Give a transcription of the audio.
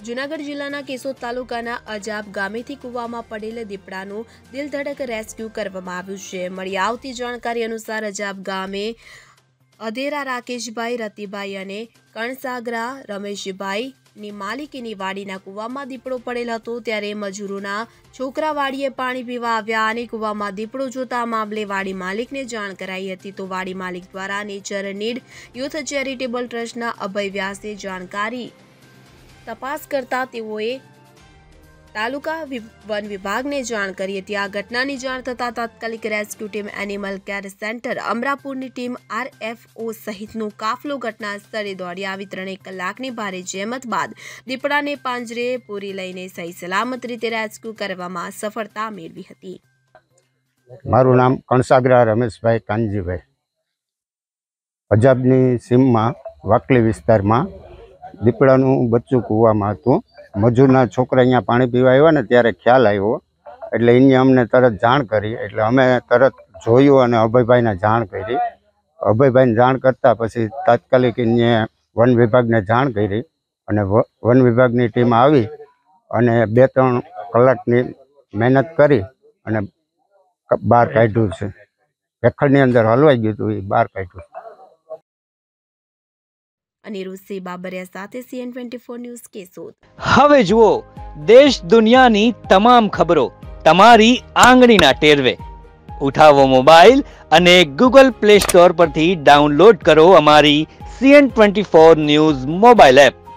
જૂનાગઢ જિલ્લાના કેશોદ તાલુકાના અજાબ ગામેથી કૂવામાં પડેલ દીપડાનું દિલધડક રેસ્ક્યુ કરવામાં આવ્યું છે। મળી આવતી જાણકારી અનુસાર અજાબ ગામે અધેરા રાકેશભાઈ, રતિભાઈ અને કણસાગરા રમેશભાઈની માલિકીની વાડીના કૂવામાં દીપડો પડેલ હતો। ત્યારે મજૂરોના છોકરા વાડીએ પાણી પીવા આવ્યા અને કૂવામાં દીપડો જોતા મામલે વાડી માલિકને જાણ કરાઈ હતી। તો વાડી માલિક દ્વારા નેચર નીડ યુથ ચેરિટેબલ ટ્રસ્ટના અભય વ્યાસે જાણકારી તપાસ કરતા તેઓએ તાલુકા વન વિભાગને જાણ કરી હતી। આ ઘટનાની જાણ થતાં તાત્કાલિક rescue team, animal care centre, અમરાપુરની ટીમ, RFO સહિતનો કાફલો ઘટના સ્થળે દોડી આવી 3 કલાકની ભારે જહેમત બાદ દીપડાને પાંજરે પૂરી લઈને સહી સલામત રીતે રેસ્ક્યુ કરવામાં સફળતા મેળવી હતી। મારું નામ કણસાગરા રમેશભાઈ કાનજીભાઈ, અજાબની સીમમાં વાકલી વિસ્તારમાં દીપડાનું બચ્ચું કૂવામાં હતું। મજૂરના છોકરા અહીંયા પાણી પીવા આવ્યા ને ત્યારે ખ્યાલ આવ્યો એટલે એને અમને તરત જાણ કરી, એટલે અમે તરત જોયું અને અભયભાઈને જાણ કરી। અભયભાઈને જાણ કરતાં પછી તાત્કાલિક એને વન વિભાગને જાણ કરી અને વન વિભાગની ટીમ આવી અને 2-3 કલાકની મહેનત કરી અને બહાર કાઢ્યું છે। રેખડની અંદર હલવાઈ ગયું હતું, એ બહાર કાઢ્યું। અનિરુદ્ધ બાબરિયા સાથે CN24 ન્યૂઝ કેશોદ। હવે જુઓ દેશ દુનિયાની તમામ ખબરો તમારી આંગળીના ટેરવે। ઉઠાવો મોબાઈલ અને Google Play Store પરથી ડાઉનલોડ કરો અમારી CN24 ન્યૂઝ મોબાઈલ એપ।